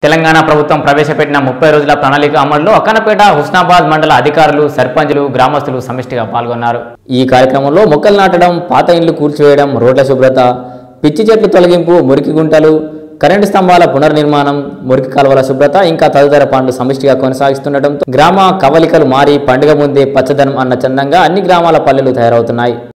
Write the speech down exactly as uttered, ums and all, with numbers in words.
తెలంగాణ ప్రభుత్వం ప్రవేశపెట్టిన ముప్పై రోజుల ప్రణాళిక అమలులో అక్కనపేట హుస్నాబాద్ మండల అధికారులు సర్పంచులు గ్రామస్తులు సమిష్టిగా పాల్గొన్నారు। ఈ కార్యక్రమంలో మొక్కలు నాటడం, పాత ఇండ్లు కూల్చివేయడం, రోడ్ల శుభ్రత, పిచ్చి చెట్లు తొలగింపు, మురికి గుంటలు, కరెంటు స్తంభాల పునర్నిర్మాణం, మురికి కాలువల శుభ్రత ఇంకా తదితర పనులు సమిష్టిగా కొనసాగిస్తుండటంతో గ్రామ కవలికలు మారి పండుగ ముందే పచ్చదనం అన్న చందంగా అన్ని గ్రామాల పల్లెలు తయారవుతున్నాయి।